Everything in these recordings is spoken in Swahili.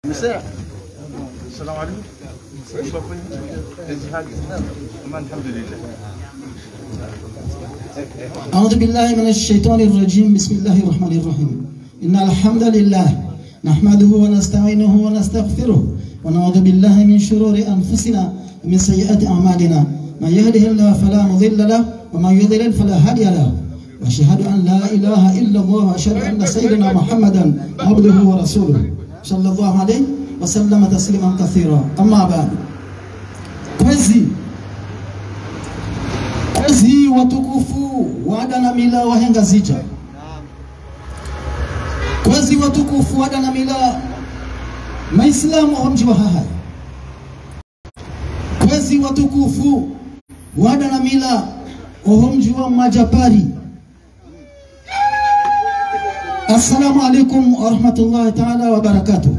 مساء السلام عليكم. الحمد لله. أعوذ بالله من الشيطان الرجيم. بسم الله الرحمن الرحيم. إن الحمد لله نحمده ونستعينه ونستغفره ونعوذ بالله من شرور أنفسنا ومن سيئات أعمالنا. من يهده الله فلا مضل له ومن يضلل فلا هادي له. وأشهد أن لا إله إلا الله وأشهد أن سيدنا محمدا عبده ورسوله صلى الله عليه وسلم تسليما كثيرا. أما بعد. Kwezi watukufu wada na mila wahenga zija. Kwezi watukufu wada na mila Maislamu wa mji wa Hahai. Kwezi watukufu wada na mila wa mji wa Majapari. Assalamu alaikum wa rahmatullahi ta'ala wa barakatuh.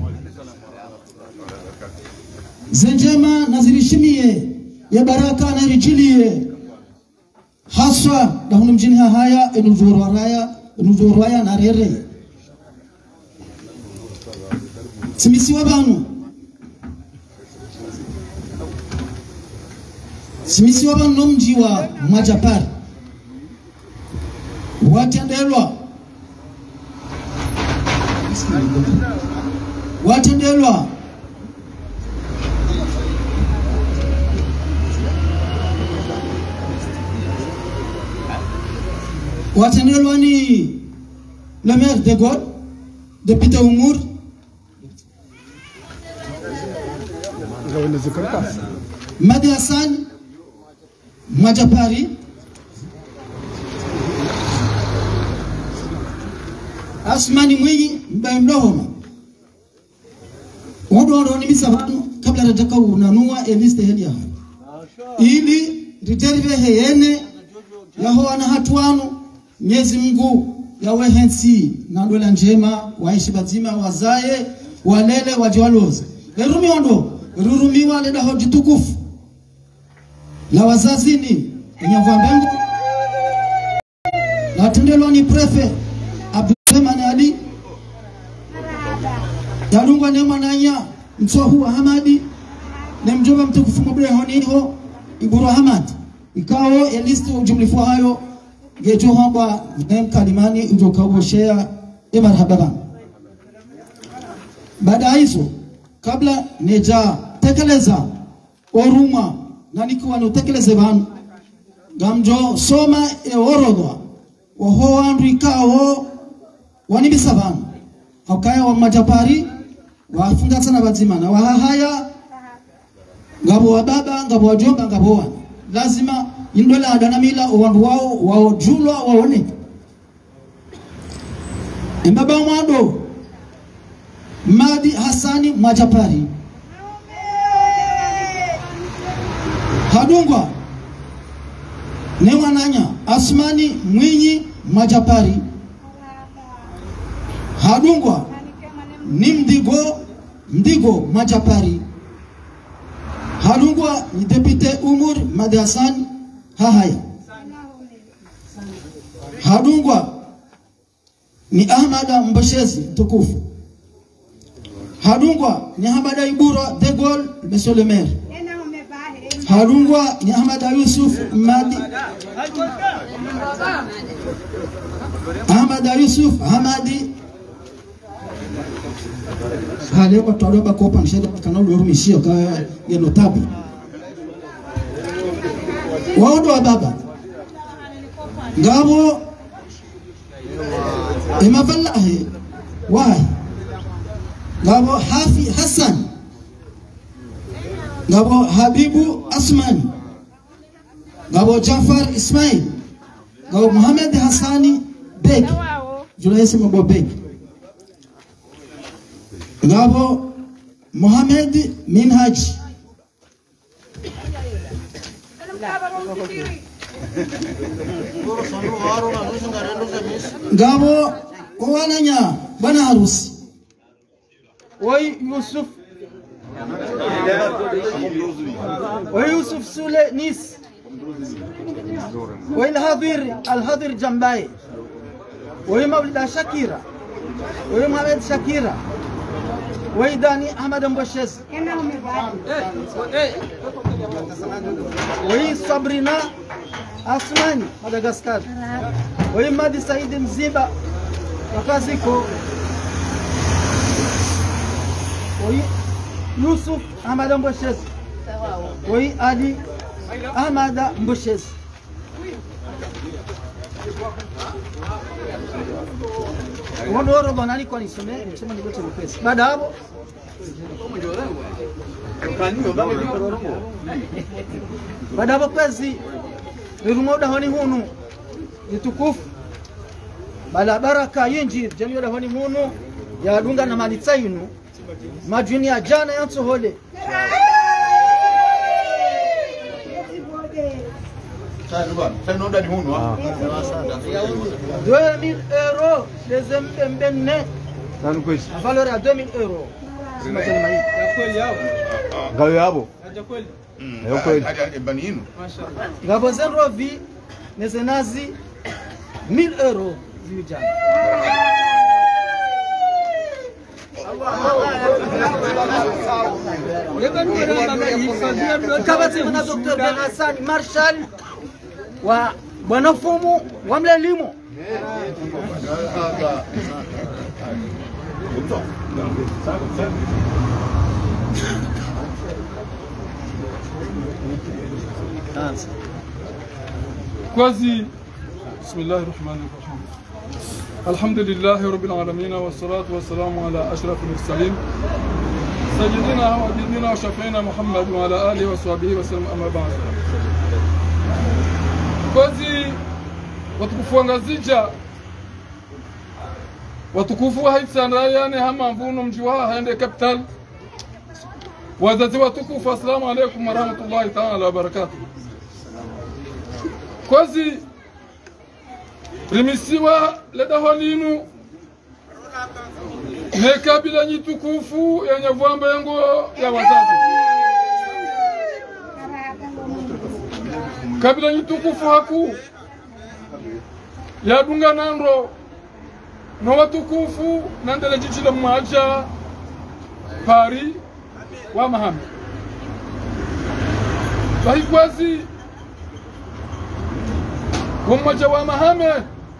Zenjema nazirishimie ya baraka na rijilie haswa dahunu mjini Hahaya enuzorwaya na rere simisiwa banu no mji wa Majapari watendelwa ni le maire de Gaulle, député Oumour, Madi Hassan, Majapari, Asmani Mwinyi, Mbemdohoma. Wado ni misabano kabla nataka unanua eliste heli ya ili reserve heyene yaho wana hatuanu Mwenyezi Mungu yawe hensi na dola njema waishi bazima wazaye walele wajwaloze erumi ondo rurumiwa leda hoji tukufu la wazazini enyavambengo na tendelwa ni prefe Abdurrahman Ali yalungwa ne mwananya msohu Ahmadi ne mjomba mtukufu mabure honiho Iburu Ahmad ikao elisti ujumlifu hayo gejo hamba nem kalimani ujokawo share marhaba. Baada hizo kabla neja tekeleza oruma na nikiwa nutekeleze banu gamjo soma orodwa oho andu ikao wanibisa banu hakaya wa Majapari wafunga sana bazima na wahahaya ngabo wa baba ngabo wa jomba ngabo wa lazima indola adanamila wandu wao waojulwa waone mbaba mwado Madi Hassani Majapari hadungwa ne wananya Asmani Mwinyi Majapari hadungwa ni Mdigo Majapari hadungwa ni Depute Umur Madi Hassan Hahaya hadungwa ni Ahmada Mbashezi tukufu hadungwa ni Ahmada Ibura de Gaulle Monsieur le maire hadungwa ni Ahmada Yusuf Madi Ahmada Yusuf Hamadi hale kwa toroba kwa panshada kana urumishia ka ya notabu wao wa baba ngabo imavallahi wahi ngabo Hafi Hassan ngabo Habibu Asmani ngabo Jafar Ismail ngabo Muhammad Hassani Beg julaisi mabo Beg ngabo Muhammad Minhaj ngabo owananya bwana harusi Oi Yusuf Sule Nis Oi Al-Hadir Jambai Oi Mawlida Shakira Oi Mohamed Shakira ويداني أحمد مبشز وي صبرنا أسماني مدغسكر وي مادي سعيد مزيبا وكازيكو وي يوسف أحمد مبشز وي علي أحمد مبشز Wondoro banani kwa nisome nisema ni gote mpesi. Baada hapo baada hapo kwezi nirumoda honi hunu nitukufu bala baraka yinjir jamiyo honi hunu ya dunga na malitsainu majuni ya jana yanso hole Sanoda ni hunu 2000 euros les mbenne Nani kwezi? valeur à 2000 euros. Gawe yabo. Yo kweli. Hadi baninu. Ngabo zenro vi nezenazi 1000 euros vijana. Kabati na Dr. Ben Hassan Marshall wa bwana fumu wa mlelimo. كوازي بسم الله الرحمن الرحيم الحمد لله رب العالمين والصلاة والسلام على أشرف المرسلين سيدنا وحبيبنا وشفينا محمد وعلى آله وصحبه وسلم أما بعد كوازي watukufu ngazija watukufu haitsanra yani hama mvuno mjiwa haende capital wazazi watukufu assalamu alaykum wa rahmatullahi ta'ala wa barakatuh kwazi rimisiwa leda holinu ne kabila nyitukufu ya nyavwamba yango ya wazazi kabila nyitukufu haku ya dunga nandro no watukufu nandele jichile mwaja pari wa mahame bahi kwazi mwaja wa mahame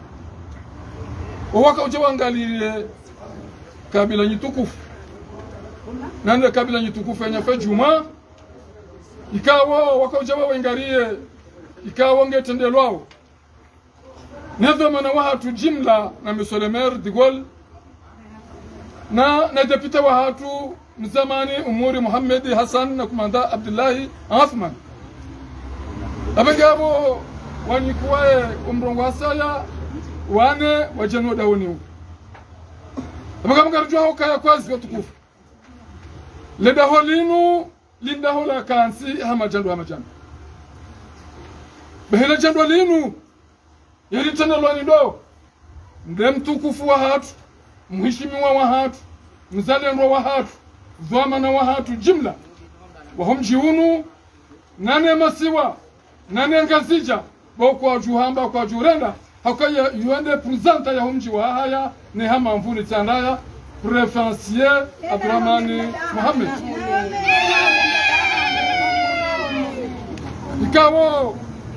wawaka uja wangalile kabila nyitukufu nandele kabila nyitukufu ya nyafe juma ikawa waka uja wawengarie ikawa ngetendelwao نظم وهاتو جملة نمسولمير ديغول نا ندبت وهاتو مزماني أموري محمد حسن نكماندا عبد الله عثمان أبغابو وانيكواي أمرونغواسايا واني وجنو داونيو أبغابو كارجوها وكايا كوازي وتكوف لدهولينو لندهولا كانسي هما جندو هما جندو بهلا جندو لينو yeli tena lwani do ndem tukufu wa hatu mheshimiwa wa hatu mzalendo wa hatu dhamana wa hatu jumla wahum jiunu nane masiwa nane ngazija kwa juhamba kwa jurenda hakaya yuende presenta ya humji wa haya ne hama mvuni tandaya préférencier Abdurrahmani Mohamed ikawo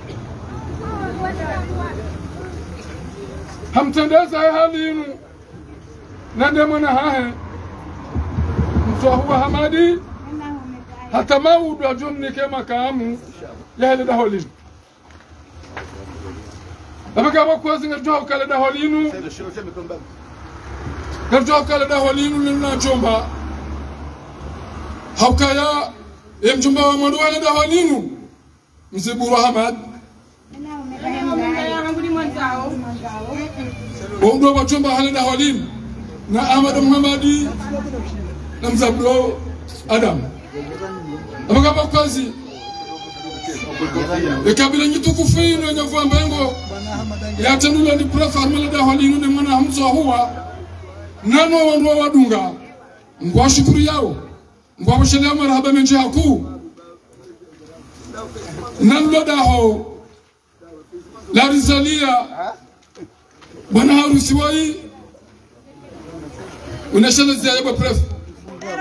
hamtendeza halinu nande mwana hahe mtuahuwa hamadi hata maudu ajumni kema kaamu ya hele daholinu abaka wakwazi ngarjuha ukale daholinu ngarjuha ukale daholinu nina jomba haukaya mjomba wa mwandu wale daholinu mziburu hamad Wongdo wachomba halida halim na Ahmad Muhammadi na Mzabro Adam. Abagaba kazi. Ekabila nyitukufu ino nyavamba yango ya tanula ni prof Ahmad Halinu ne mwana hamzo huwa nano wandwa wadunga. Ngwa shukuru yao. Ngwa bashele marhaba menje haku. Namlo daho la risalia bwana harusi wai unashala ziaya kwa pref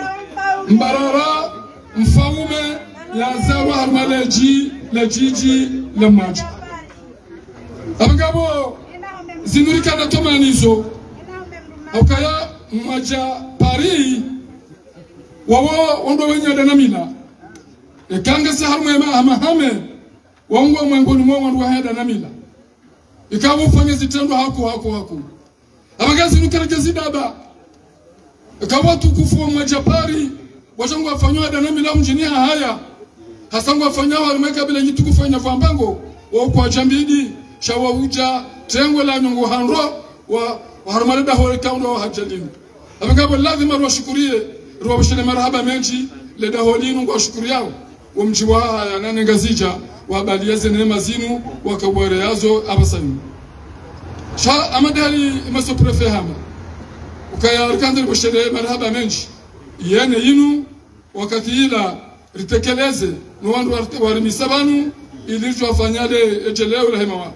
mbarara mfaume ya zawa harma lejiji lemaji abangabo zinurika na tomanizo okaya maja Paris wawo ondo wenya danamila ekanga se harma mahame wangu mwangoni mwa wandu waheda namila ikabu fanya zitendo hako abagazi nukareke zidaba ikabu tukufu wa majapari wachangu wafanywa danamila mjini haya hasangu wafanywa harimeka bila jitu kufanya vambango kwa jambidi shawa uja tengwe la nyungu hanro wa harumalida hori kaundo wa hajjalinu abagabu lazima ruwashukurie ruwabishile marahaba menji leda holinu kwa shukuri yao wamjiwa haya nane ngazija wabalieze neema zinu wakabwere yazo abasani sha amadali maso prefe hama ukaya rikandri bashire marhaba menji yene yinu wakati ila ritekeleze nuwandu warimisabanu ilirju afanyale ejeleo lahema wa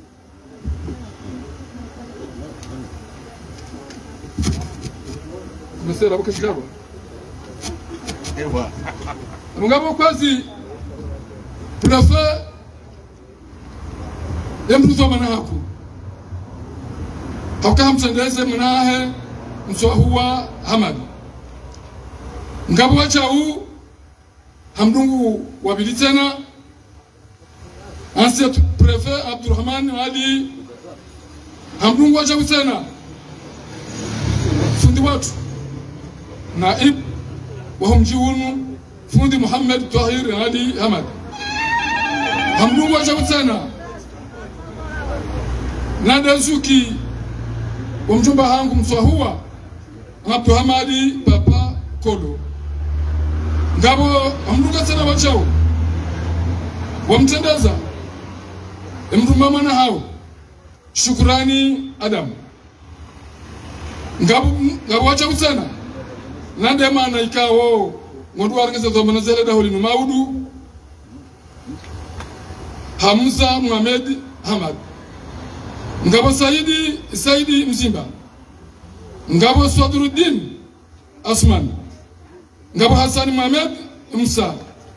mesera bakashikabo ewa mungabo kwazi prefe emruzo manahaku hauka msendeze mnahe mswahuwa hamad ngabo wachau hamdungu wabili tena ancien préfet Abdurrahman Ali hamdungu wachau tena fundi watu naib wahumjiunu fundi Muhammad Tahir Ali Hamad hamdungu wachau tena Nadazuki wamjumba hangu mswahuwa Abdu Hamadi Papa Kolo ngabo amruka tena wachao wamtendeza emrumama na hao shukrani Adam ngabo wachao tena nande maana ikawo ngodu warngeza zomana zele da holinu maudu Hamza Muhammad Hamad ngabo Saidi Mzimba ngabo Sadruddin Asman ngabo Hassan Mohamed Musa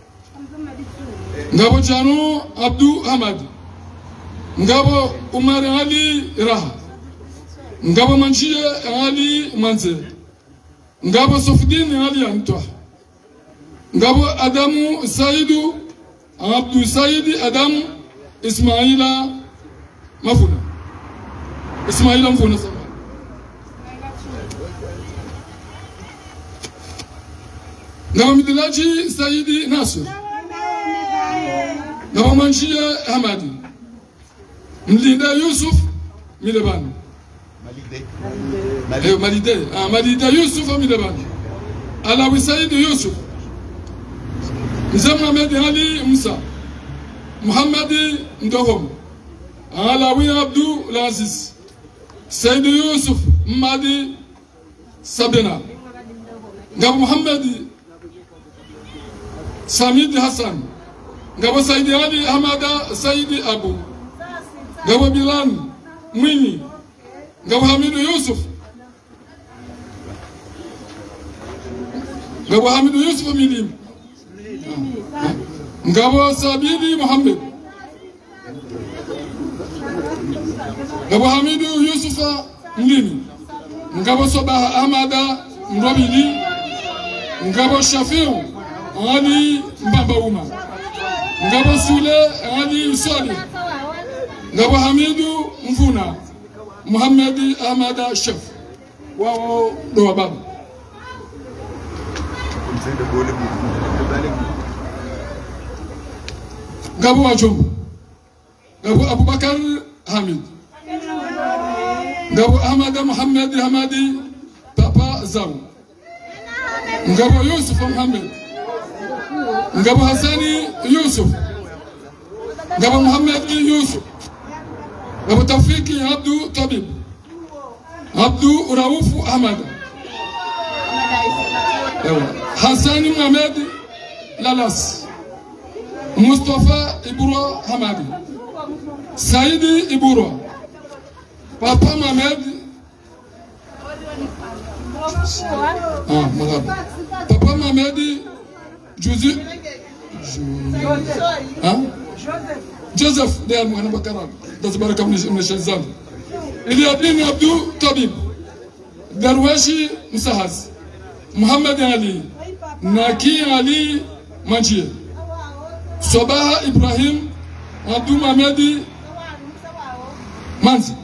ngabo Janu Abdu Hamad ngabo Umar Ali Raha ngabo Manchie Ali Manze ngabo Sofdin Ali Antwa ngabo Adamu Saidu Abdu Saidi Adamu Ismaila Mafuna Ismaila Mfuna sama ngabo Midilaji Saidi Nasir ngabo Manchia Hamadi Mlinda Yusuf Milebani Malide Yusuf Milebani Alawi Saidi Yusuf Nzam Mohamed Ali Musa Muhammadi Ndohom Alawi Abdu Laziz Saidi Yusuf Madi Sabena ngabo Muhammadi Samid Hassan ngabo Saidi Ali Hamada Saidi Abu ngabo Bilan Mwini ngabo Hamidu Yusuf ngabo Hamidu Yusuf Milim ngabo Sabidi Muhammad ngabo Hamidu Yusufa Mlimi ngabo Sobaha Hamada Mrobili ngabo Shafiu Ali Mbamba Uma ngabo Sule Ali Soli ngabo Hamidu Mvuna Muhammad Ahmada Chef wao do baba ngabo Wajombo ngabo Abubakar Hamid ngabo Ahmad Muhammad Hamadi Papa Zaw ngabo Yusuf Muhammad ngabo Hassani Yusuf ngabo Muhammad Yusuf ngabo Tawfiki Abdu Tabib Abdu Raufu Ahmad Hassani Muhammad Lalas Mustafa Ibura Hamadi Saidi Ibura Papa Muhammad Malaba Papa Mamedi Joseph Joseph ndiye mwana bakara tabaraka mnashazana Iliadini Abdul Tabib Darweshi Musahaz Muhammad Ali Naki Ali Manjie Sobaha Ibrahim Abdul Mamedi Manzi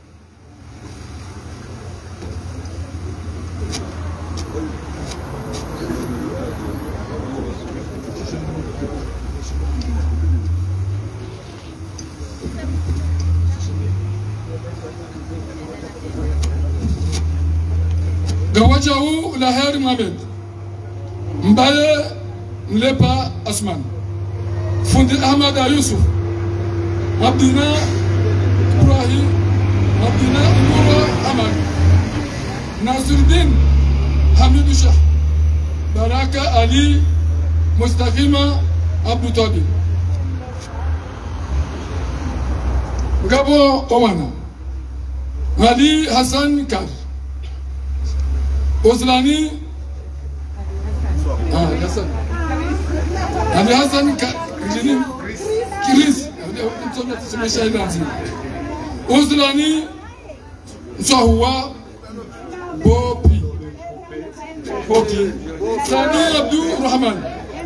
Gawajau Laheri Mohamed Mbaye Mlepa Asman Fundi Ahmad Yusuf Abdina Ibrahim Abdina Umura Ahmad Nasiruddin Hamidou Shah Baraka Ali Mustaqima Abdou Tabi Gabo Owana Ali Hassan Kar Oslani Hassan Ali Hassan Chris Oslani Sahwa Bopi Sani Abdul Rahman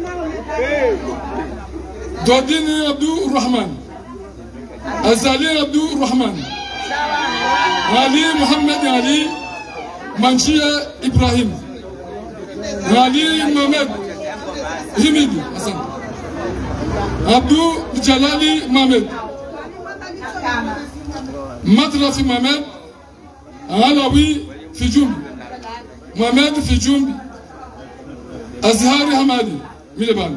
Dodini Abdul Rahman Azali Abdul Rahman Ali Muhammad Ali Manchia Ibrahim Ali Mohamed Himidi Hassan Abdul Jalali Mohamed Madrafi Mohamed Alawi Fijumbi Mohamed Fijumbi Azhari Hamadi Mileban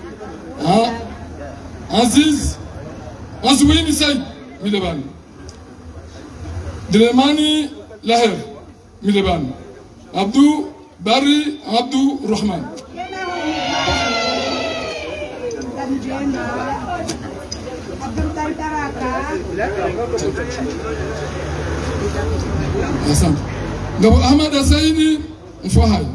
Aziz Azwini Said Mileban Dilemani Laher Mileban Abdou Bari Abdou Rahman Asante Gabo Ahmad Saidi Mfahai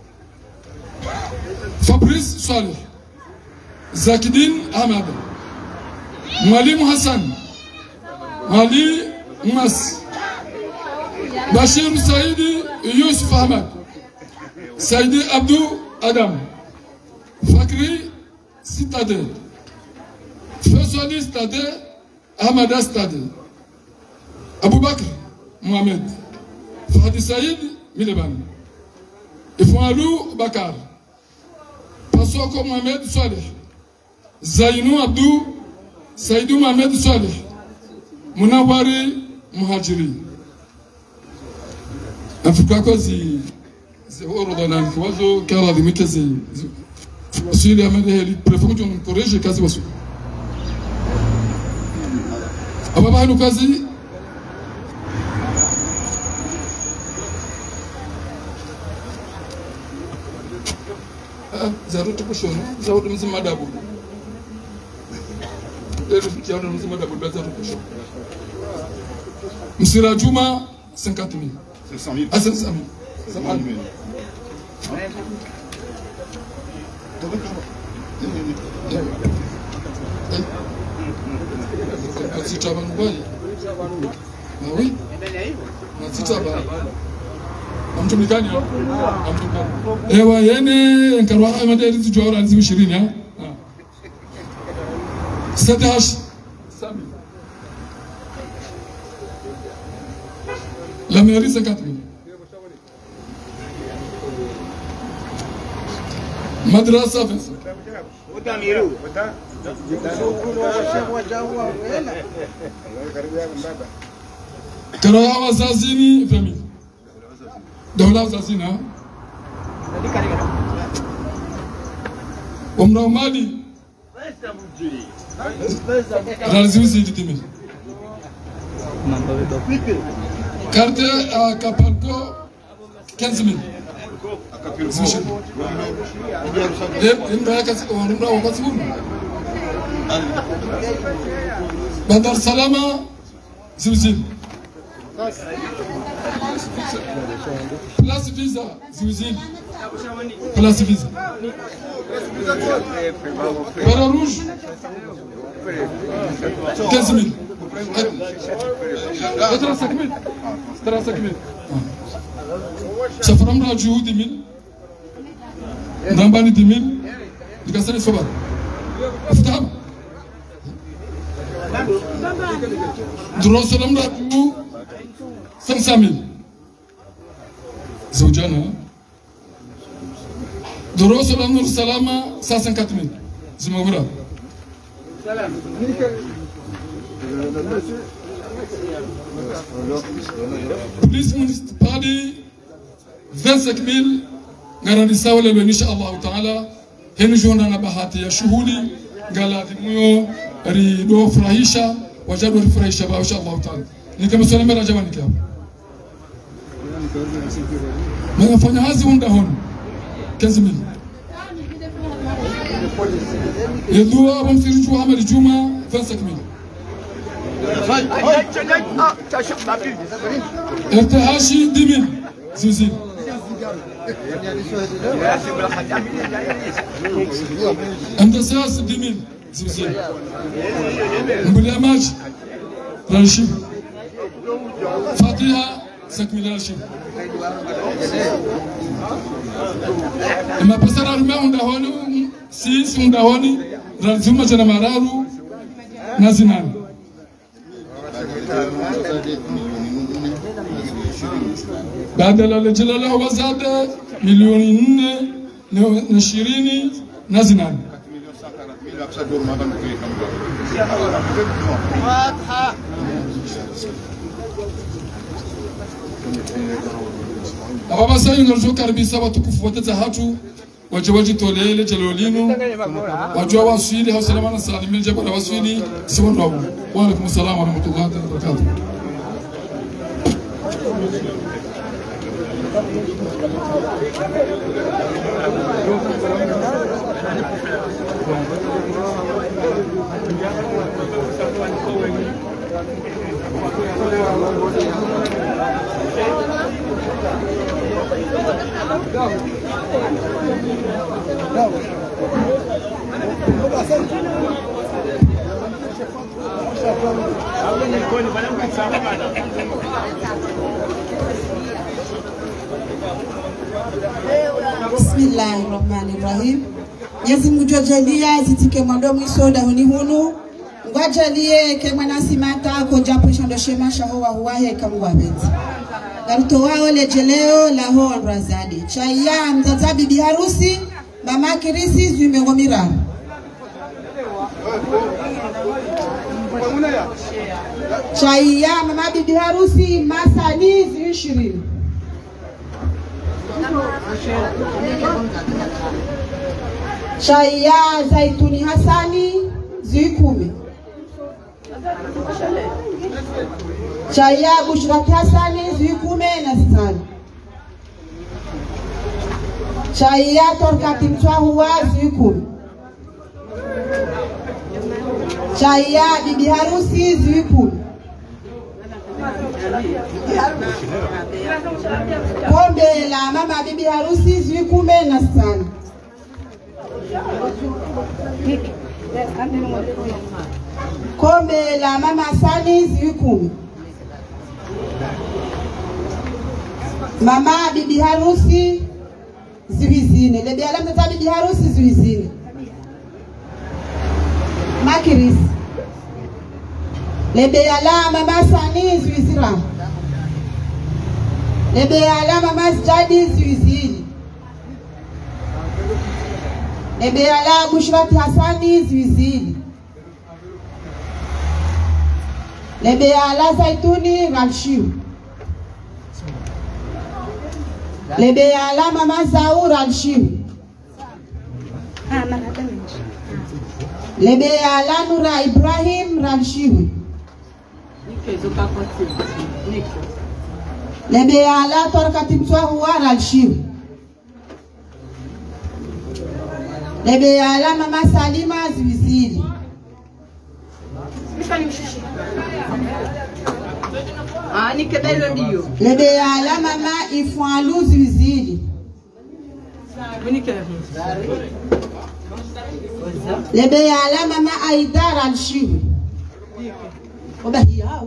Fabrice Saleh Zakidin Ahmad Mwalimu Hassan Ali Mas Bashir Saidi Yusuf Ahmad Saidi Abdou Adam Fakri Citadel Faisali Citadel Ahmada Citadel Aboubakr Mohamed Fadi Saïd Mileban Ifoualou Bakar Pasoko Mohamed Saleh Zainou Abdou Saïdou Mohamed Saleh Munawari Muhajiri Afrika kozi Orodana kwazo kala dimikeze Sili amende heli prefonjo nkoreje kazi wasu Ababa hanu kazi Zarutu kushono Zarutu mzima dabu Zarutu mzima dabu Zarutu kushono Msira Juma 50 000 500 000 à 500 000. Ça va. Oui. Ewa yene nkarwa amade rizu jora rizu 20 ha. Sadash Sami. La mairie 50 000. Madrasa 20 000. Karawa wazazini famille. Dawla wazazina. Umra mali. Razouzi ditimi. Carte à Caparco 15 000. Bandar Salama Zimzim Place visa ziwizini. Place visa. Para rouge 15 000. 35 000. Safram Raju 10 000. Nambani 10 000. Dikasani sobat. Faham? Jerusalem Raju 500 000. زوجانا دروس الأمر السلامة 150 000 زمورة بوليس مونسيبالي 25 000 غاراني ساولة إن شاء الله تعالى هن جونا بهاتي شهولي قالت ميو ريدو فرايشة وجدوا الفرايشة إن شاء الله تعالى نكمل سلام رجوان كام ما يفعل هذا وندهون 15 000 يدوا أبو مسيرجو عمل الجمعة 25 000 ارتهاشي 10 000 زوزين اندساس 10 000 زوزين مبلاماج رانشي فاتحة 5 000 رانشي ما بسر أرمى وندهوني سيس وندهوني رانزوما جنا مرارو نازنان بعد الجلالة وزاد مليونين نشيريني نازنان أبا سايون رجوك أربي سوا تكف وتتهاتو وجواجي توليل جلولينو وجوا واسيلي هوسلمان السالمين جبل واسيلي سوون رابو وعليكم السلام ورحمة الله وبركاته. Bismillahirrahmanirrahim. Nyezi mujojalia zitike mwandomu isoda huni hunu. Ngwajalie ke mwanasimata ko japo shondo shema shahowa huwahe kamwa beti. Garuto wao lejeleo la ho razadi. Chaya mtata bibi harusi mama kirisi zimengomira. Chaya mama bibi harusi masani 20. Chaya zaituni hasani 10. Chaya Bushrati Hasani 10. Chaya Torkati Mtwahua 10. Chaya bibi harusi 10. Kombe la mama bibi harusi 10. Kombe la mama Sani 10. Mama bibi harusi ziwizine. Lebe ala mtata bibi harusi ziwizine. Makiris. Lebe ala mama Sani ziwizira. Lebe ala mama Jadi ziwizine. Lebe ala Bushrati Hasani ziwizine. Lebe ala Zaituni Ralshiu. Lebe ala mama Zau Ralshiu. Lebe ala Nura Ibrahim Ralshiu. Lebe ala Torkati Mtwahua Ralshiu. Lebe ala mama Salima Zwizili. Ni kebelo ndio. Lebe ya alama ma ifualu zizidi. Lebe ya alama ma aidara alshiwi. Obahi yao.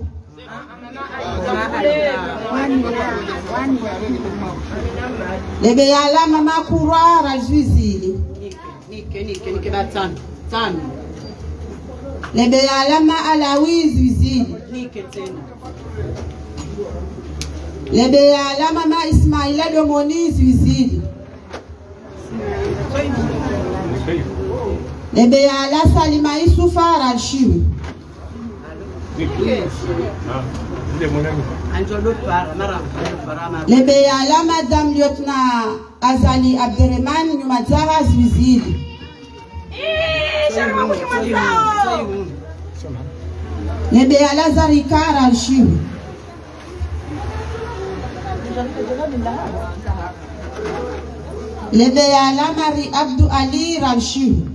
Lebe ya alama ma kurara alzizidi. Nike batano. Tano. Lebe ya alama alawizi zizidi. Nike tena. Lebe ya alama ma Ismaila domonizi zizidi. Lebe ya ala Salima Isufa alshiwi. Lebe ya ala Madame Lieutenant Azali Abderrahman Nyumatara zizidi. Lebe ya ala Zarikara alshiwi. Lebe ya ala Mari Abdu Ali alshiwi.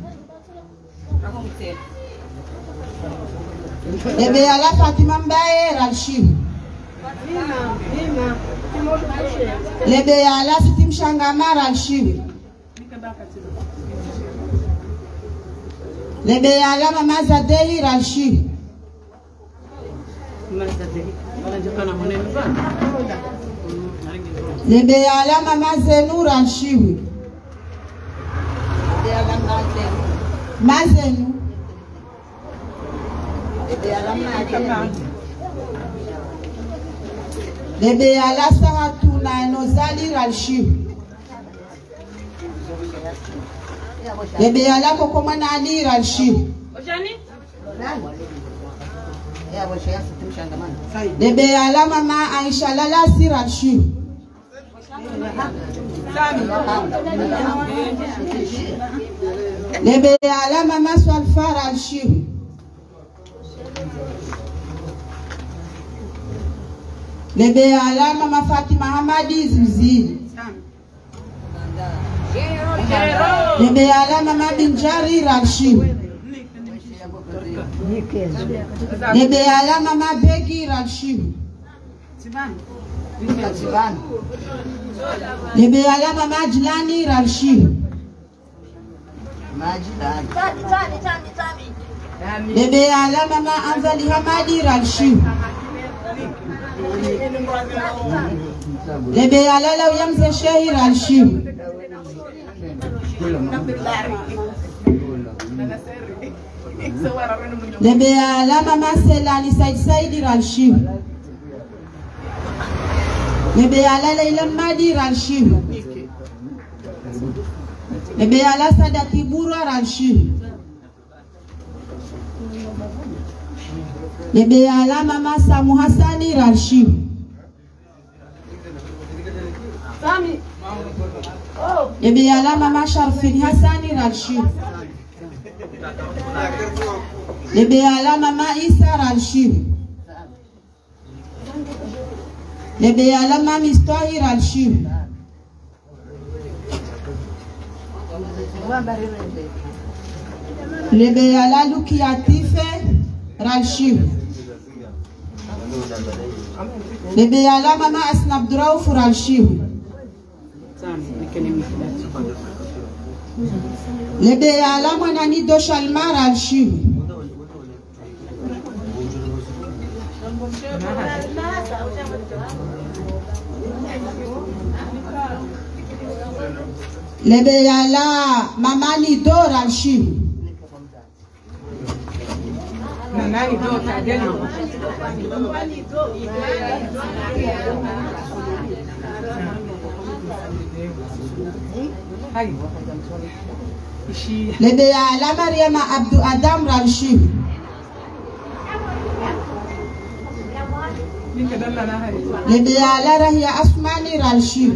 Lebe ya ala Fatima Mbaye alshiwi. Lebe ya ala Siti Mshangamara alshiwi. Lebe ya ala Mama Zadehi alshiwi. Lebe ya ala Mama Zenur alshiwi. Mazenu. Lebe ya ala Saratuna Enozali alshiwi. Lebe ya ala Kokomana Ali alshiwi. Lebe ya ala Mama Aisha Lala Sir alshiwi. Lebe ya ala Mama Swalfar alshiwi. Lebe ya ala Mama Fatima Hamadi zizidi. Lebe ya ala Mama Binjari alshiwi. Lebe ya ala Mama Begi alshiwi. Lebe ya ala Mama Jilani alshiwi. Lebe ya ala Mama Anzali Hamadi alshiwi. Lebe ya ala Lawyamze Shehir alshiwi. Lebe ya ala Mama Selani Said alshiwi. Lebe ya ala Leila Madi alshiwi. Lebe ya ala Sadati Bura alshiwi. Lebe ya ala Mama Samu Hassani alshiwi. Lebe ya ala Mama Sharfin Hassani alshiwi. Lebe ya ala Mama Isa alshiwi. Lebe ya ala Mama Mistahir alshiwi. Lebe ya ala Luki Atife alshiwi. Lebe ya ala Mama Asna Abdurauf alshiwi. Lebe ya ala Mwanani Doshalmar alshiwi. Lebe ya ala Mama Nidor alshiwi. Lebe ya ala Mariama Abdu Adam alshiwi. Lebe ya ala Rahia Asmani alshiwi.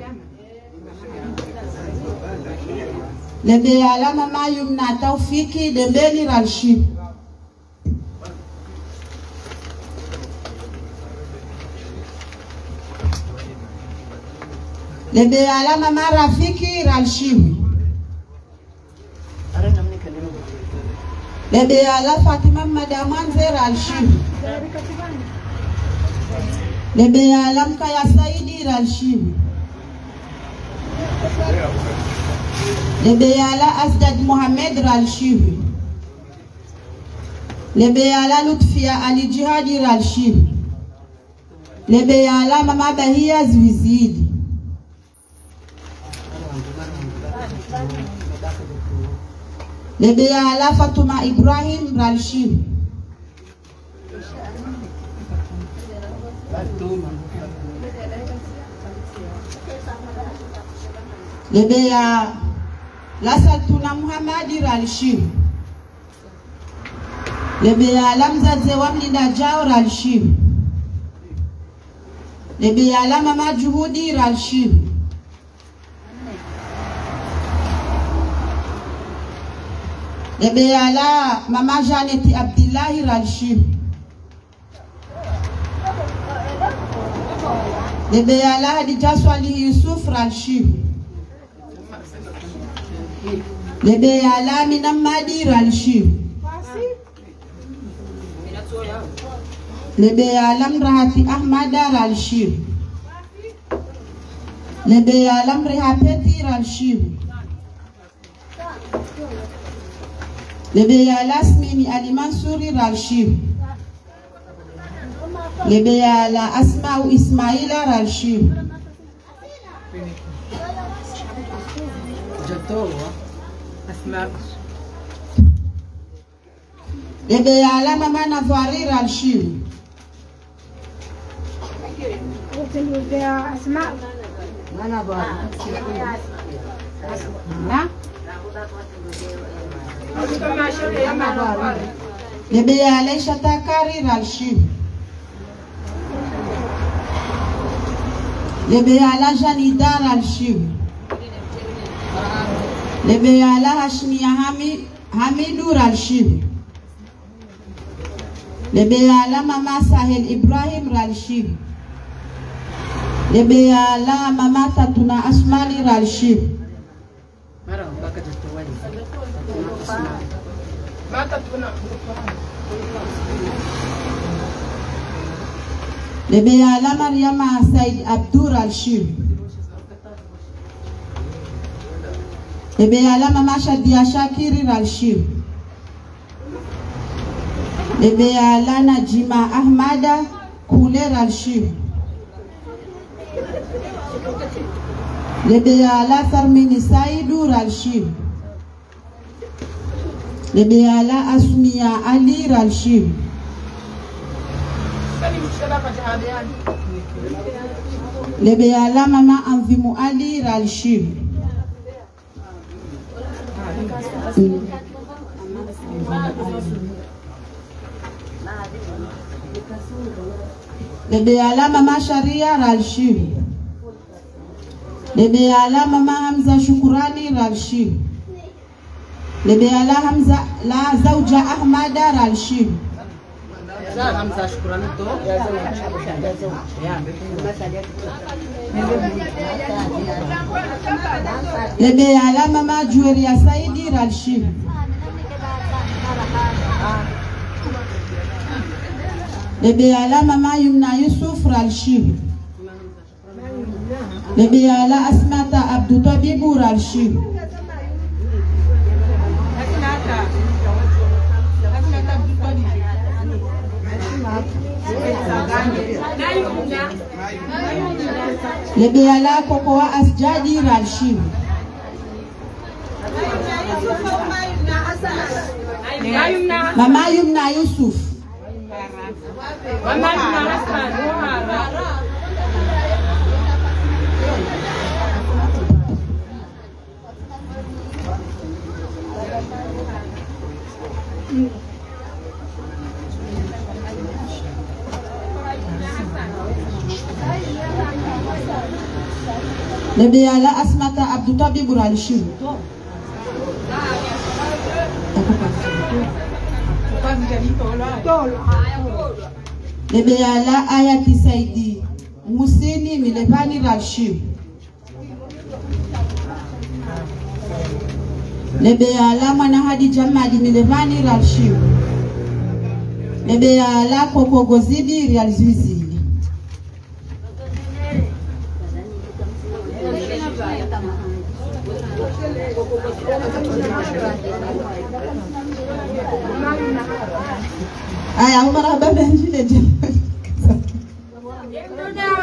Lebe ya ala Mama Yumna Taufiki Dembeli alshiwi. Lebe ya ala Mama Rafiki alshiwi. Lebe ya ala Fatima Madamanzer alshiwi. Lebeya lamka ya Saidi Ralshibi. Lebeya la Asdad Mohamed Ralshibi. Lebeya la Lutfia Ali Jihadi Ralshibi. Lebeya la Mama Bahia Zwizili. Lebeya la Fatuma Ibrahim Ralshibi. Lebeya la Saltuna Muhammadi Ralshibi. Lebeya la Mzaze wa Mlinda Jao Ralshibi. Lebeya la Mama Juhudi Ralshibi. Lebeya la Mama Janeti Abdillahi Ralshibi. Lebeya la Hadija Swalihi Yusuf Ralshibi. Lebeya la Minamadi Ralshibi. Lebeya la Mrahati Ahmada Ralshibi. Lebeya la Mrehapeti Ralshibi. Lebeya la Smini Ali Mansuri Ralshibi. Lebeya la Asma'u Ismaila Ralshibi. Lebeya la Mama Navari Ralshibi. Lebeya la Shatakari Ralshibi. Lebeya la Janida Ralshibi. Lebeya la Hashmiya Hamidu Ralshibi. Lebeya la Mama Sahel Ibrahim Ralshibi. Lebeya la Mama Tatuna Asmani Ralshibi. Lebeya la Mariama Said Abdur Ralshibi. Lebeya la Mama Shadia Shakiri Ralshibi. Lebeya la Najima Ahmada Kule Ralshibi. Lebeya la Sarmini Saidu Ralshibi. Lebeya la Asmiya Ali Ralshibi. Lebeya la Mama Anvimu Ali Ralshibi. Lebeya la Mama Sharia Ralshibi. Lebeya la Mama Hamza Shukurani Ralshibi. Lebeya la Hamza la Zawja Ahmada Ralshibi. Hamza Shukurani to Lebeya la Mama Jueria Saidi Ralshibi. Lebeya la Mama Yumna Yusuf Ralshibi. Lebeya la Asmata Abdu Tabibu Ralshibi. Lebeya la Kokoa Asjadi Ralshibi. Mama Yumna Yusuf. Lebeya la Asmata Abdu Tabibu Ralshibi. Lebeya la Ayati Saidi Musini Milevani Ralshibi. Lebeya la Mwana Hadija Madi Milevani Ralshibi. Lebeya la Koko Gozidi Rializwizili. aya marhaba benjile je